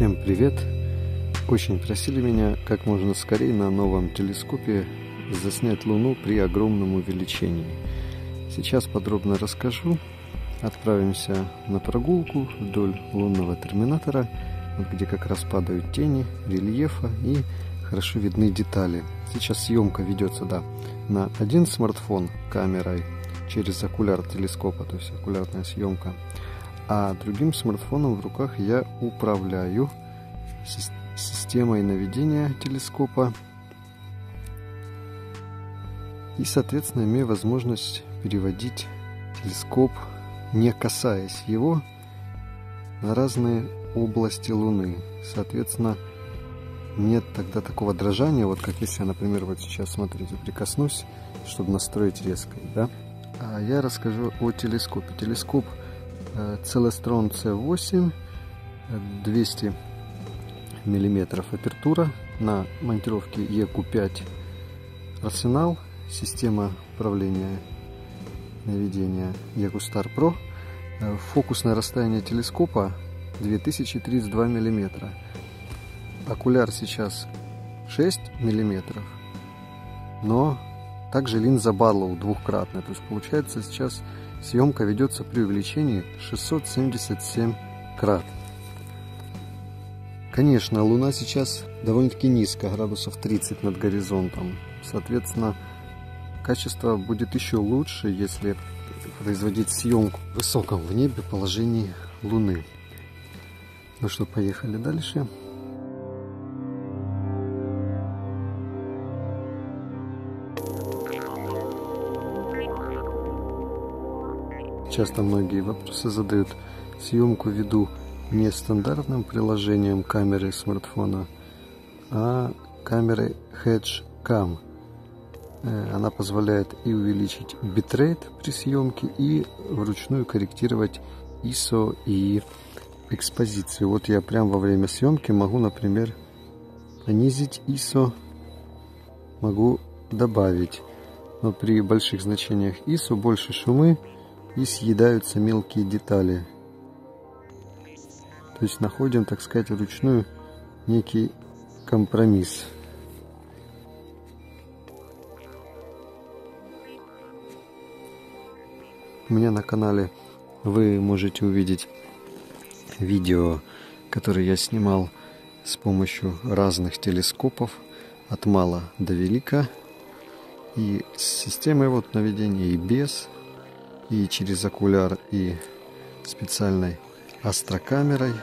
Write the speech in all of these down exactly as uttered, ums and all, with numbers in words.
Всем привет! Очень просили меня как можно скорее на новом телескопе заснять Луну при огромном увеличении. Сейчас подробно расскажу. Отправимся на прогулку вдоль лунного терминатора, вот где как раз падают тени рельефа и хорошо видны детали. Сейчас съемка ведется, да, на один смартфон камерой через окуляр телескопа, то есть окулярная съемка. А другим смартфоном в руках я управляю системой наведения телескопа и, соответственно, имею возможность переводить телескоп, не касаясь его, на разные области Луны. Соответственно, нет тогда такого дрожания, вот как если я, например, вот сейчас, смотрите, прикоснусь, чтобы настроить резкость, да? А я расскажу о телескопе. Телескоп Celestron си восемь, двести миллиметров апертура, на монтировке и ку пять арсенал, система управления наведения Ecostar Pro. Фокусное расстояние телескопа две тысячи тридцать два миллиметра. Окуляр сейчас шесть миллиметров, но также линза Barlow двухкратная. То есть получается сейчас съемка ведется при увеличении шестьсот семьдесят семь крат. Конечно, Луна сейчас довольно-таки низко, градусов тридцать над горизонтом. Соответственно, качество будет еще лучше, если производить съемку в высоком в небе положении Луны. Ну что, поехали дальше. Часто многие вопросы задают. Съемку веду не стандартным приложением камеры смартфона, а камерой HedgeCam. Она позволяет и увеличить битрейт при съемке, и вручную корректировать ай эс о и экспозицию. Вот я прямо во время съемки могу, например, понизить ай эс о, могу добавить. Но при больших значениях ай эс о больше шумы и съедаются мелкие детали. То есть находим, так сказать, вручную некий компромисс. У меня на канале вы можете увидеть видео, которые я снимал с помощью разных телескопов от мала до велика, и с системой вот наведения, и без, и через окуляр, и специальной астрокамерой.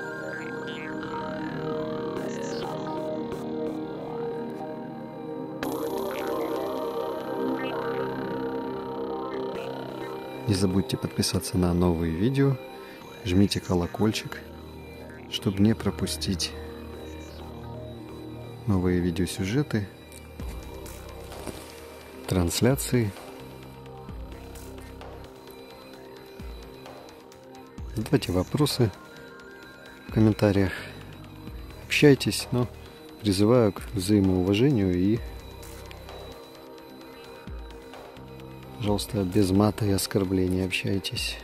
Не забудьте подписаться на новые видео, жмите колокольчик, чтобы не пропустить новые видеосюжеты, трансляции. Задавайте вопросы в комментариях, общайтесь, но призываю к взаимоуважению и, пожалуйста, без мата и оскорблений общайтесь.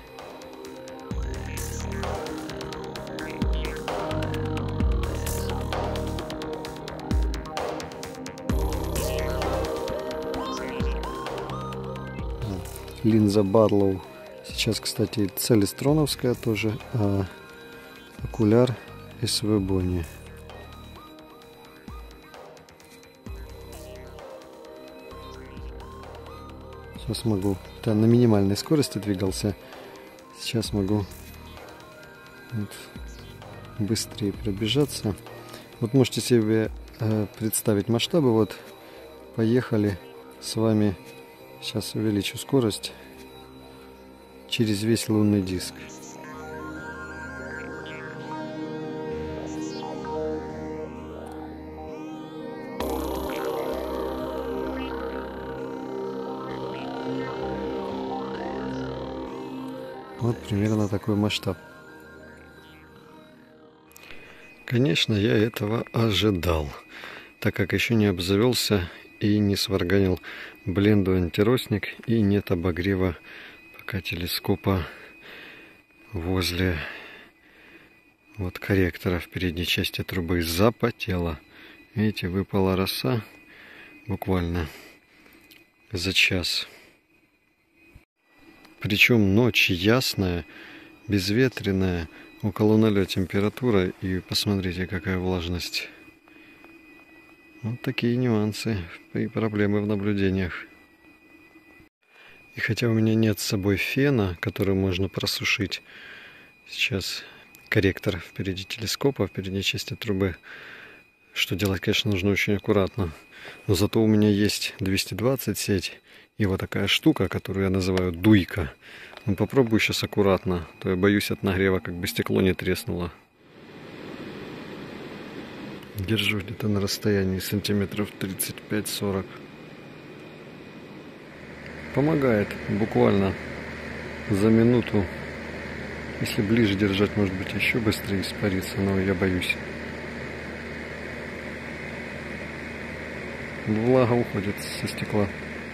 Линза Barlow. Сейчас, кстати, целестроновская тоже, а окуляр эс ви Bony. Сейчас могу, да, на минимальной скорости двигался, сейчас могу вот быстрее пробежаться. Вот можете себе э, представить масштабы. Вот поехали с вами, сейчас увеличу скорость, через весь лунный диск. Вот примерно такой масштаб. Конечно, я этого ожидал, так как еще не обзавелся и не сварганил бленду антиросник, и нет обогрева пока телескопа возле вот корректора в передней части трубы запотела. Видите, выпала роса буквально за час. Причем ночь ясная, безветренная, около нуля температура, и посмотрите, какая влажность. Вот такие нюансы и проблемы в наблюдениях. И хотя у меня нет с собой фена, который можно просушить, сейчас корректор впереди телескопа, в передней части трубы, что делать, конечно, нужно очень аккуратно. Но зато у меня есть двести двадцать сеть и вот такая штука, которую я называю дуйка. Ну, попробую сейчас аккуратно, то я боюсь от нагрева, как бы стекло не треснуло. Держу где-то на расстоянии сантиметров тридцать пять сорок. Помогает буквально за минуту. Если ближе держать, может быть, еще быстрее испарится, но я боюсь. Влага уходит со стекла.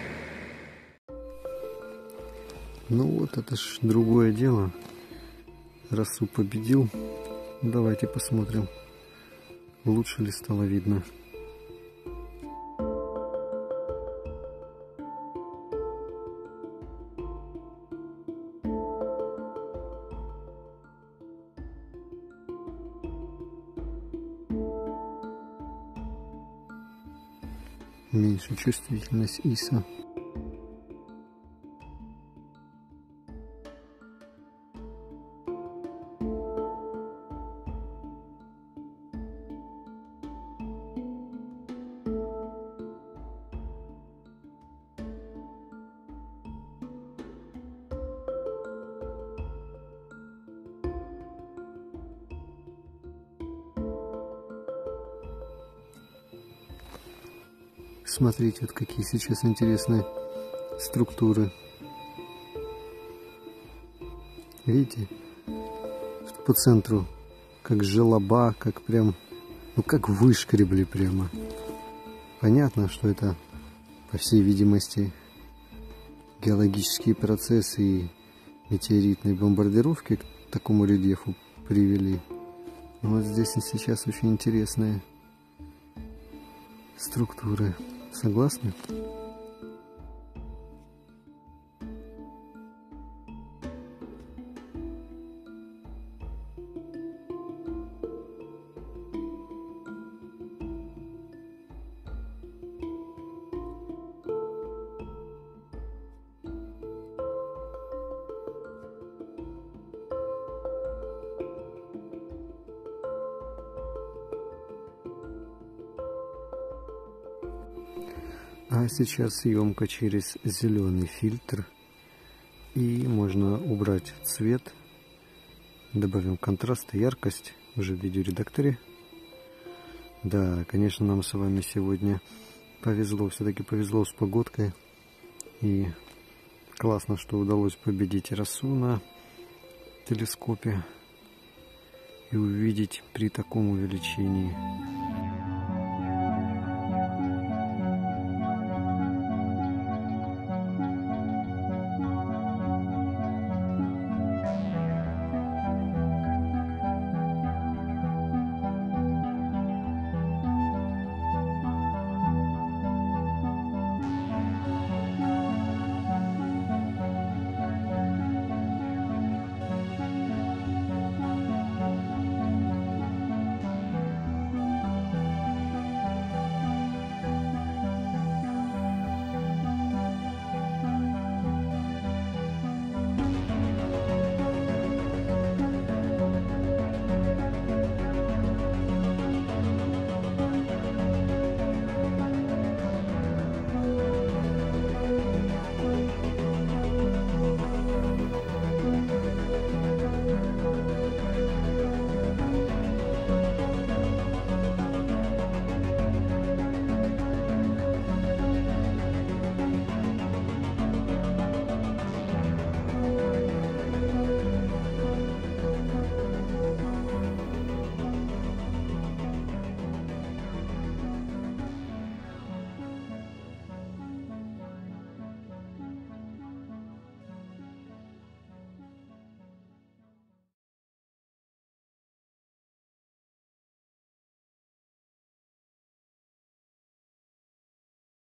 Ну вот, это ж другое дело. Росу победил. Давайте посмотрим, лучше ли стало видно. Меньше чувствительность ИСО. Смотрите, вот какие сейчас интересные структуры. Видите, что по центру как желоба, как прям, ну как вышкребли прямо. Понятно, что это, по всей видимости, геологические процессы и метеоритные бомбардировки к такому рельефу привели. Но вот здесь сейчас очень интересные структуры. Согласны? А сейчас съемка через зеленый фильтр, и можно убрать цвет, добавим контраст и яркость уже в видеоредакторе. Да, конечно, нам с вами сегодня повезло, все-таки повезло с погодкой, и классно, что удалось победить росу на телескопе и увидеть при таком увеличении